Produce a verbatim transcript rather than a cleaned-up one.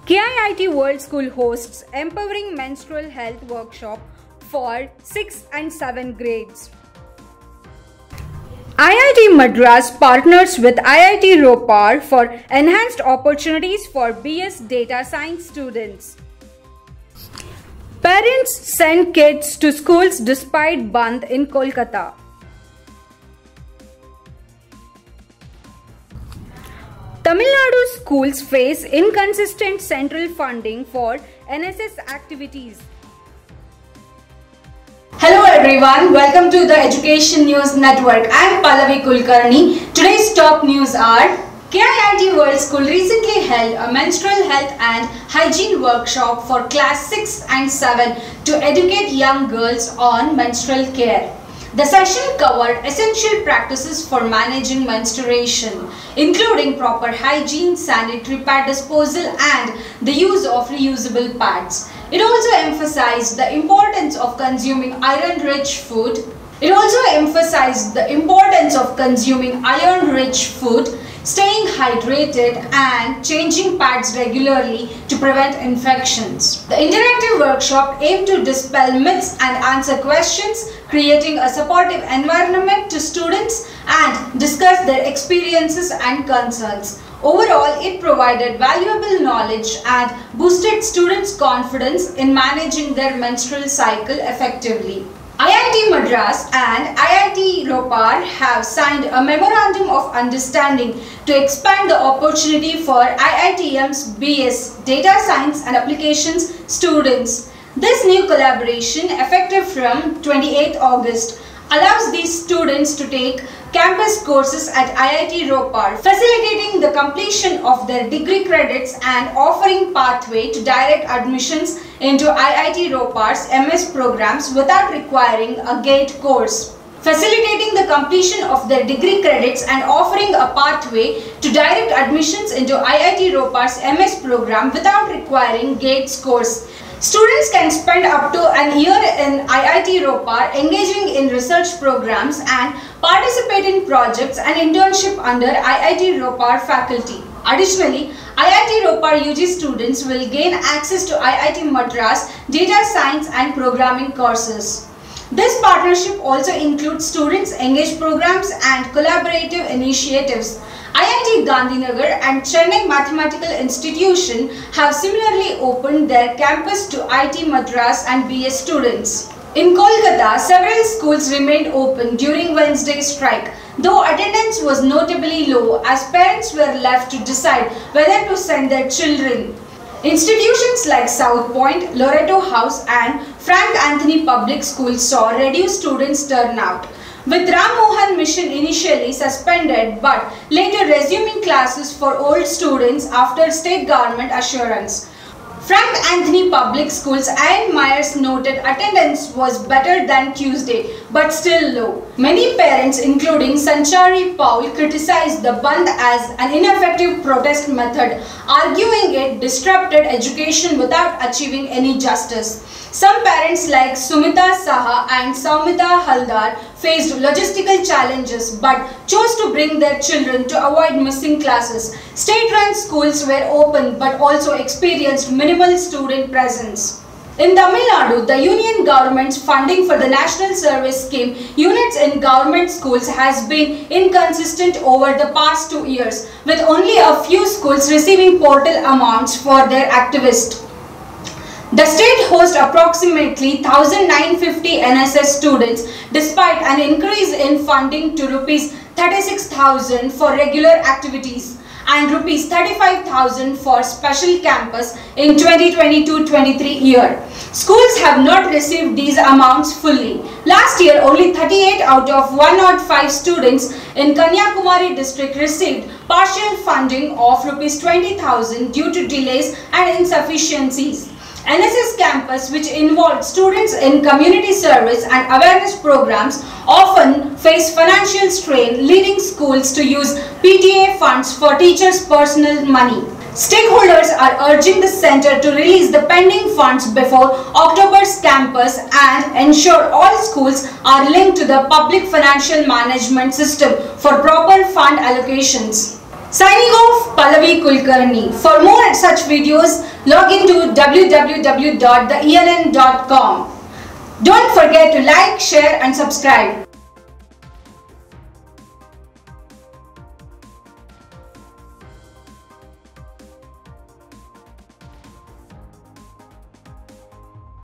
K I I T World School hosts Empowering Menstrual Health Workshop for sixth and seventh grades. I I T Madras partners with I I T Ropar for enhanced opportunities for B S Data Science students. Parents send kids to schools despite Bandh in Kolkata. Tamil Nadu schools face inconsistent central funding for N S S activities. Hello everyone, welcome to the Education News Network. I am Pallavi Kulkarni. Today's top news are: K I I T World School recently held a menstrual health and hygiene workshop for class six and seven to educate young girls on menstrual care. The session covered essential practices for managing menstruation, including proper hygiene, sanitary pad disposal, and the use of reusable pads. It also emphasized the importance of consuming iron-rich food. It also emphasized the importance of consuming iron-rich food, staying hydrated, and changing pads regularly to prevent infections. The interactive workshop aimed to dispel myths and answer questions, creating a supportive environment to students and discuss their experiences and concerns. Overall, it provided valuable knowledge and boosted students' confidence in managing their menstrual cycle effectively. I I T Madras and I I T Ropar have signed a Memorandum of Understanding to expand the opportunity for I I T M's B S Data Science and Applications students. This new collaboration, effective from twenty-eighth August, allows these students to take campus courses at I I T Ropar, facilitating the completion of their degree credits and offering pathway to direct admissions into I I T Ropar's M S programs without requiring a GATE course. Facilitating the completion of their degree credits and offering a pathway to direct admissions into I I T Ropar's M S program without requiring GATE course. Students can spend up to an year in I I T Ropar engaging in research programs and participate in projects and internship under I I T Ropar faculty. Additionally, I I T Ropar U G students will gain access to I I T Madras data science and programming courses. This partnership also includes students engaged programs and collaborative initiatives. I I T Gandhinagar and Chennai Mathematical Institution have similarly opened their campus to I I T Madras and B S students. In Kolkata, several schools remained open during Wednesday's strike, though attendance was notably low as parents were left to decide whether to send their children. Institutions like South Point, Loreto House and Frank Anthony Public Schools saw reduced students turnout, with Ram Mohan Mission initially suspended but later resuming classes for old students after state government assurance. Frank Anthony Public Schools and Myers noted attendance was better than Tuesday but still low. Many parents, including Sanchari Paul, criticized the Bandh as an ineffective protest method, arguing it disrupted education without achieving any justice. Some parents like Sumita Saha and Saumita Haldar faced logistical challenges but chose to bring their children to avoid missing classes. State-run schools were open but also experienced minimal student presence. In Tamil Nadu, the union government's funding for the National Service Scheme units in government schools has been inconsistent over the past two years, with only a few schools receiving portal amounts for their activists. The state hosts approximately one thousand nine hundred fifty N S S students despite an increase in funding to rupees thirty-six thousand for regular activities and rupees thirty-five thousand for special campus in twenty twenty-two twenty-three year. Schools have not received these amounts fully. Last year, only thirty-eight out of one hundred five students in Kanyakumari district received partial funding of rupees twenty thousand due to delays and insufficiencies. N S S campus, which involved students in community service and awareness programs, often face financial strain, leading schools to use P T A funds for teachers' personal money. Stakeholders are urging the center to release the pending funds before October's campus and ensure all schools are linked to the public financial management system for proper fund allocations. Signing off, Pallavi Kulkarni. For more such videos, log into w w w dot the e n n dot com. Don't forget to like, share and subscribe.